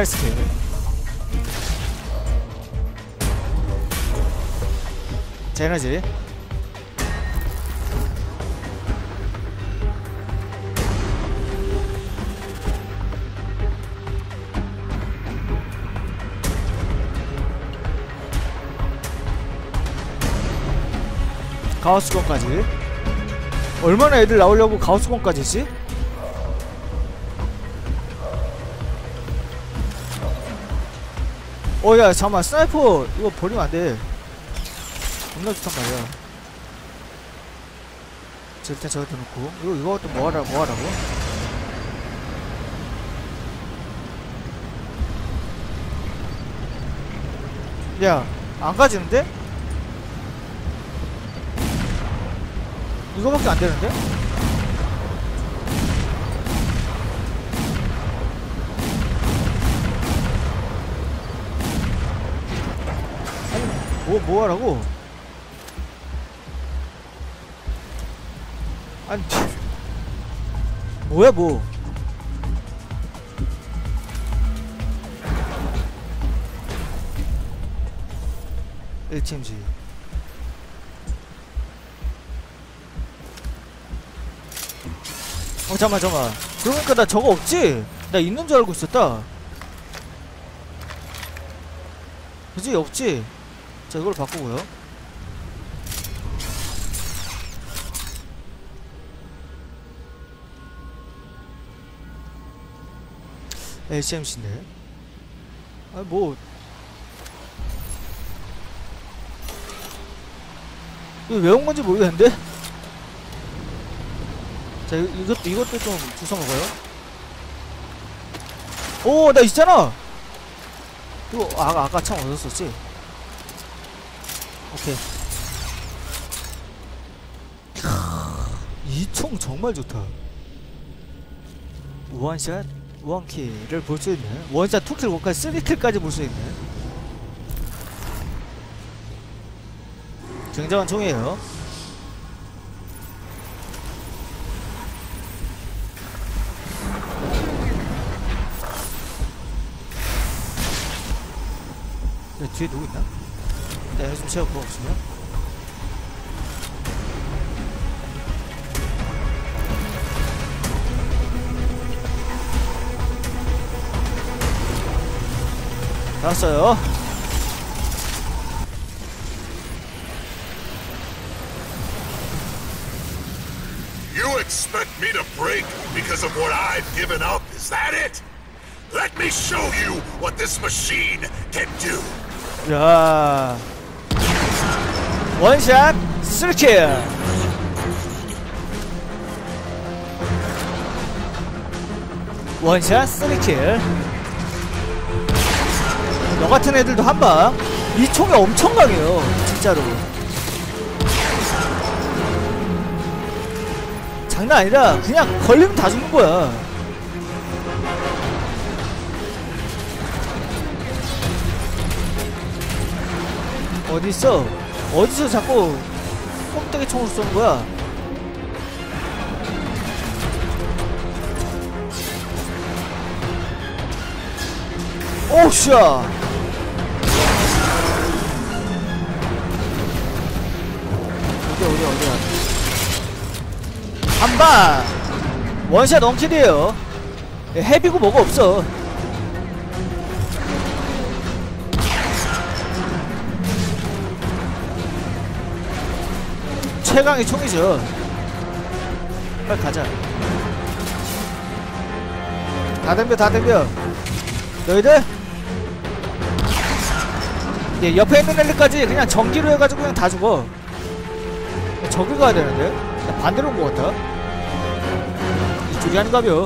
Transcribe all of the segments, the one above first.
멘탈 스킬. 자, 에너지. 가오스건까지. 얼마나 애들 나오려고 가오스건까지지? 야 잠깐만, 스나이퍼 이거 버리면 안돼. 겁나 좋단 말이야. 자, 일단 저기다 놓고 이거 또 뭐하라고? 야, 안 가지는데? 이거밖에 안 되는데? 아니, 뭐 하라고? 아니, 뭐야, 뭐. HMG. 잠깐만. 그러니까 나 저거 없지? 나 있는 줄 알고 있었다. 그치? 없지? 자, 이걸 바꾸고요. HMC네. 아니 뭐 이거 왜 온 건지 모르겠는데? 자, 이것도 좀 주워 먹어요. 오, 나 있잖아! 이거, 아까 참 얻었었지? 오케이. 이 총 정말 좋다. 원샷, 원킬을 볼 수 있는, 원샷, 투킬, 원킬, 쓰리킬까지 볼 수 있는 굉장한 총이에요. 뒤에 누구 있나? 일단 좀 채우고 없으면. 알았어요. You expect me to break because of what I've given up? Is that it? Let me show you what this machine can do. 야, 원샷 3킬. 원샷 3킬. 너 같은 애들도 한방. 이 총이 엄청 강해요, 진짜로. 장난 아니라 그냥 걸리면 다 죽는 거야. 어딨어? 어디서 자꾸 꼼짝이 총을 쏘는 거야? 오우샤! 어디야? 한방! 원샷 원킬이에요. 헤비고 뭐가 없어. 최강의 총이죠. 빨리 가자. 다 덤벼. 너희들? 예, 옆에 있는 애들까지 그냥 전기로 해가지고 그냥 다 죽어. 저길 가야 되는데? 반대로 온 것 같아. 이쪽이 아닌가벼.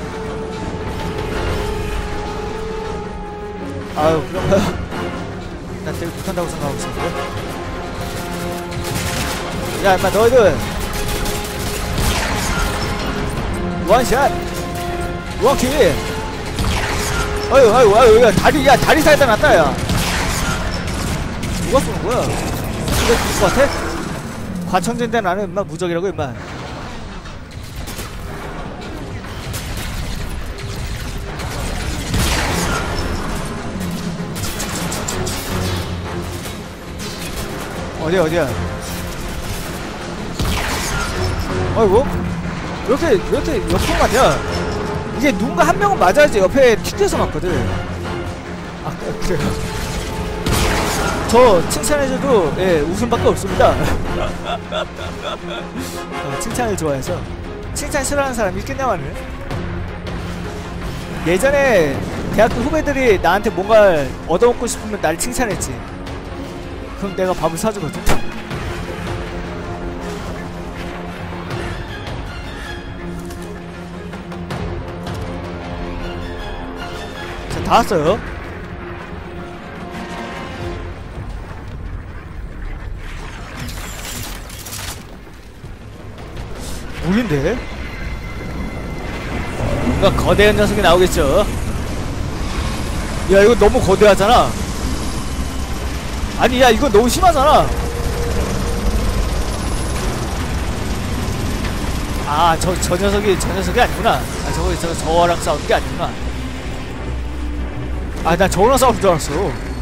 아유, 그런가요? 난 되게 못한다고 생각하고 있었는데. 야, 임마, 너희들 원샷 원킬. 아유, 야, 다리 사이다 놨다. 야, 누가 쏘는 거야? 이거 죽을 것 같아? 과천진대 나는 임마 무적이라고 임마. 어디야 어디야. 어이구 왜 이렇게 옆으로 맞냐. 이게 누군가 한 명은 맞아야지 옆에 튀겨서 맞거든. 아 그래요. 저 칭찬해줘도 예 웃음밖에 없습니다. 칭찬을 좋아해서. 칭찬 싫어하는 사람이 있겠냐마는. 예전에 대학교 후배들이 나한테 뭔가 얻어먹고 싶으면 날 칭찬했지. 그럼 내가 밥을 사주거든. 자, 다 왔어요. 우린데? 뭔가 거대한 녀석이 나오겠죠. 야 이거 너무 거대하잖아. 아니 야 이거 너무 심하잖아. 아 저 녀석이 아니구나. 아 저거랑 싸우는 게 아니구나. 아 나 저거랑 싸우는 줄 알았어.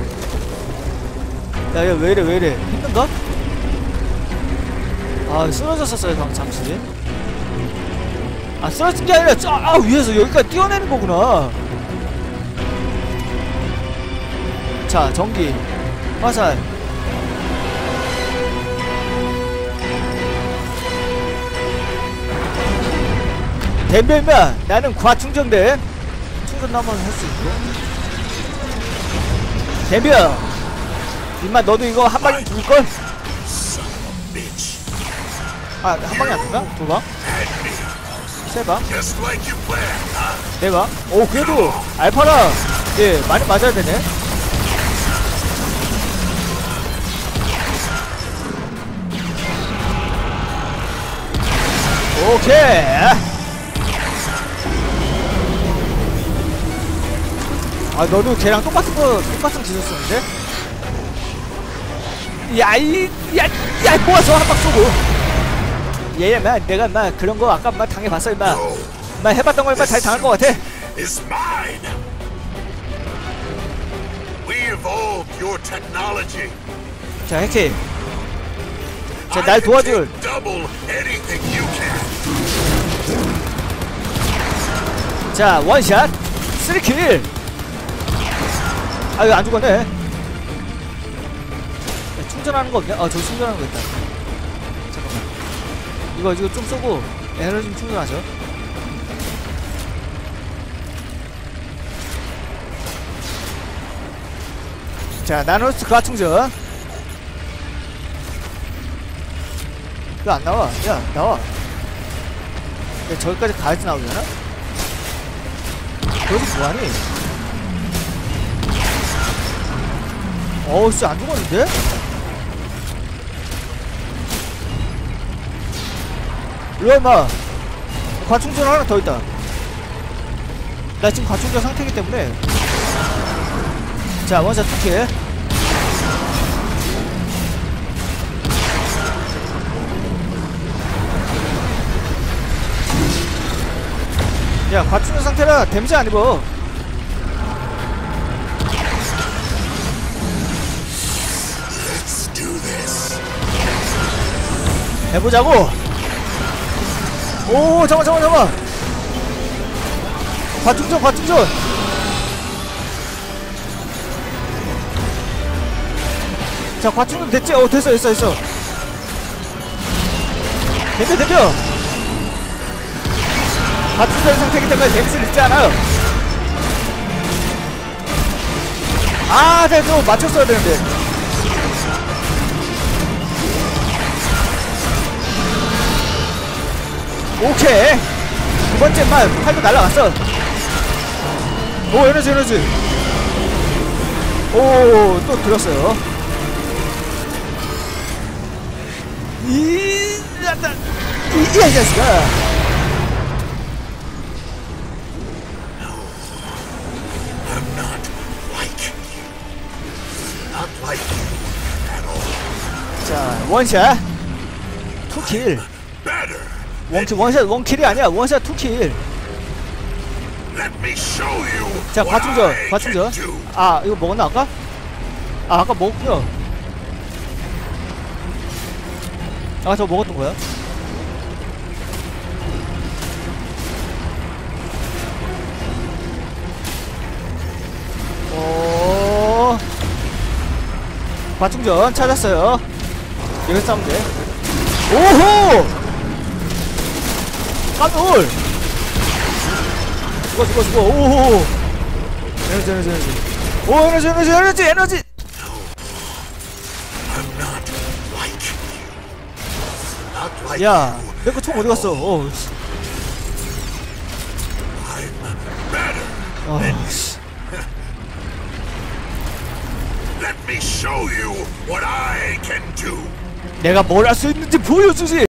야 왜이래 힘든가? 아 쓰러졌었어요 방 잠시. 아 쓰러진 게 아니라 위에서 여기까지 뛰어내는 거구나. 자 전기 화살. 댐벨마 나는 과충전된 충전도 한번 할 수 있고. 댐벨 임마 너도 이거 한 방에 죽을걸? 아 한 방에 안 죽나? 두 방? 세 방? 네 방? 오 그래도 알파라 예 많이 맞아야 되네. 오케이. 아 너도 걔랑 똑같은 짓을 썼는데? 야 모아서 한 방 쏘고. 얘야 내가 그런 거 아까 당해봤어 임마. 해봤던 거 임마 잘 당할 것 같아. 자 해키. 자 날 도와줄. 자 원샷 3킬. 아 이거 안 죽었네. 야, 충전하는 거 없냐? 저기 충전하는 거 있다. 잠깐만. 이거 좀 쏘고 에너지 좀 충전하죠. 자 나노스 과충전. 왜 안 나와? 야 나와. 야 저기까지 가야지 나오려나? 거기 뭐하니? 어우 씨 안 죽었는데? 일로와 임마. 과충전 하나 더 있다. 나 지금 과충전 상태이기 때문에. 자 원샷 2킬. 야 과충전 상태라 데미지 안 입어. 해보자고. 오 잠깐만. 과충전. 자 과충전 됐지? 됐어. 덤벼. 과충전 상태이기 때문에 데미지를 입지 않아요. 아 내가 좀 맞췄어야 되는데. 오케이. 두 번째 말 팔도 날라갔어. 오 에너지. 오 또 들었어요. 이 자식아. 자 원샷 2킬. 원킬이 아니야. 원샷 2킬. 자 과충전. 아 이거 먹었나 아까? 아 아까 먹었구나. 아, 저거 먹었던 거야? 오. 과충전 찾았어요. 여기서 싸우면 돼. 오호! 깜놀! 죽어. 오호! 에너지. 오, 에너지! I'm not like you. Not like 야, you. 내 거 총 어디 갔어? 어, 씨. I'm better. 아, 씨. Let me show you what I can do. 내가 뭘 할 수 있는지 보여주지!